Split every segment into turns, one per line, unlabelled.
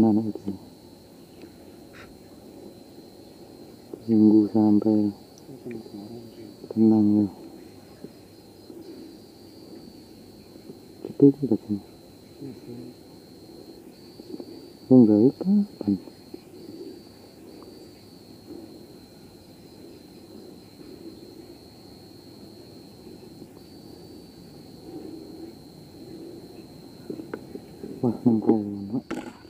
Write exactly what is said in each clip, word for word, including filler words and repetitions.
anak itu. Tunggu sampai tenang ya. Tapi itu katanya. Oh enggak kapan? Wah, sempurna.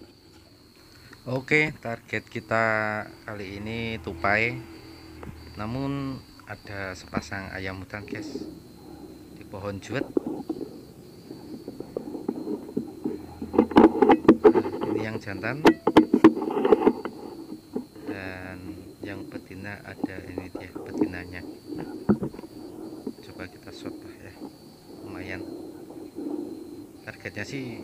Oke, target kita kali ini tupai, namun ada sepasang ayam hutan guys di pohon juet. Nah, ini yang jantan dan yang betina ada, ini dia betinanya. Coba kita shot lah ya, lumayan. Targetnya sih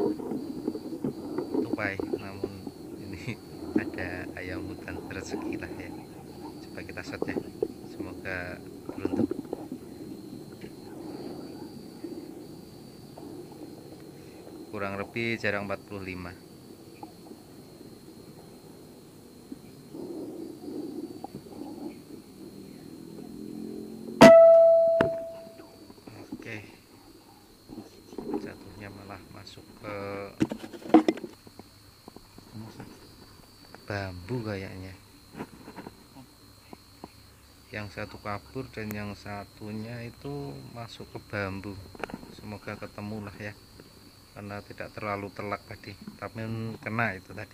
tupai, namun ini ada ayam hutan, rezeki lah ya. Coba kita shot ya, semoga beruntung. Kurang lebih jarak empat puluh lima. Oke, jatuhnya malah masuk ke bambu kayaknya. Yang satu kabur dan yang satunya itu masuk ke bambu. Semoga ketemu lah ya, karena tidak terlalu telak tadi, tapi kena itu tadi.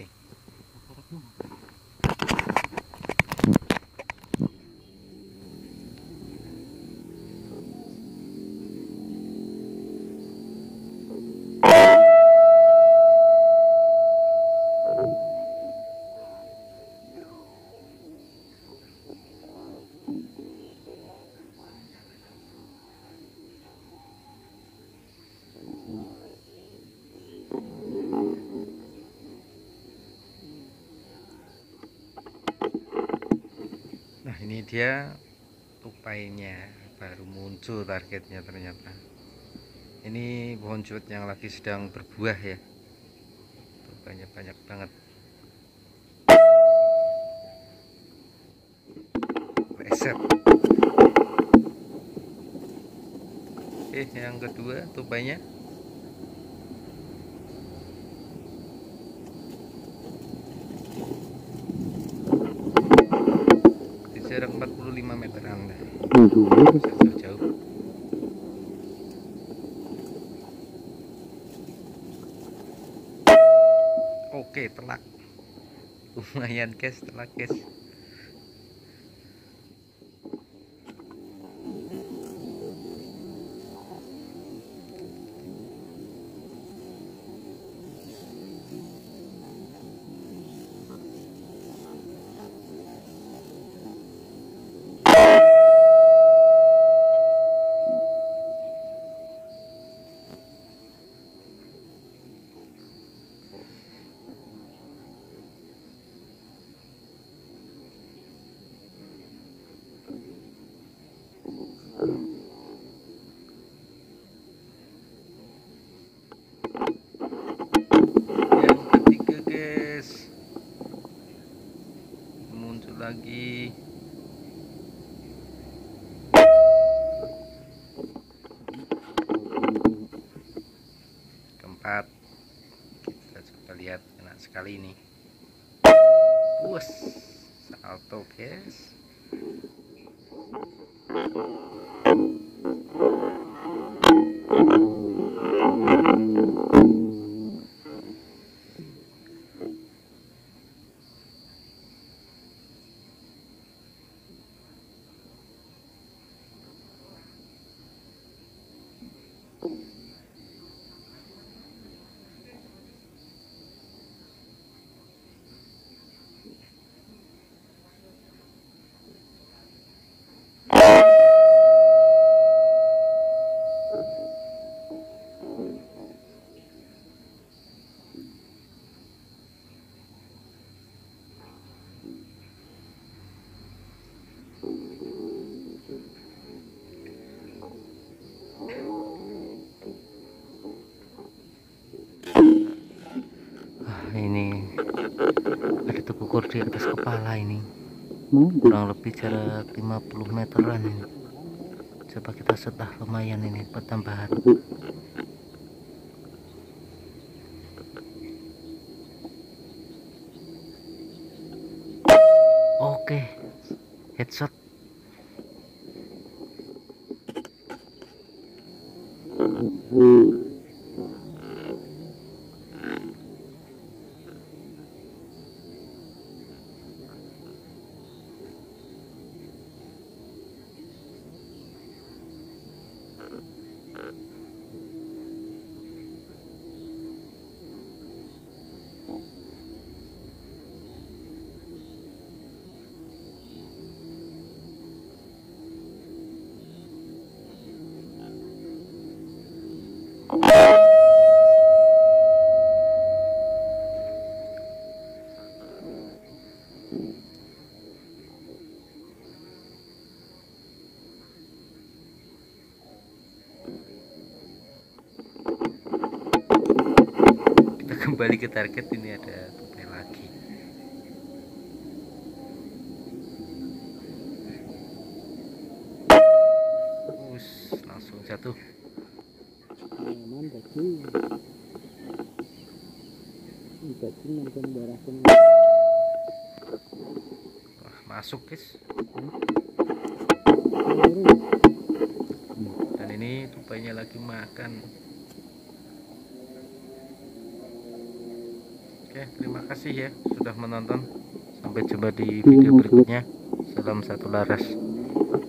Nah, ini dia tupainya, baru muncul targetnya ternyata. Ini pohon juet yang lagi sedang berbuah ya. Tupainya banyak banget. Reset. Oke, yang kedua tupainya. Di jarak empat puluh lima meteran. Jauh-jauh. Oke, telak. Lumayan guys, telak guys. Yang ketiga guys, muncul lagi. Keempat, kita coba lihat, enak sekali ini. Puas, salto guys. kepala ini.
Mandi.
Kurang lebih jarak lima puluh meteran ini. Coba kita setah lumayan ini pertambahan. Oke, headshot. Kita kembali ke target, ini ada tupai lagi. Us, langsung jatuh. Wah, masuk guys. Dan ini tupainya lagi makan. Oke, terima kasih ya sudah menonton. Sampai jumpa di video berikutnya. Salam satu laras.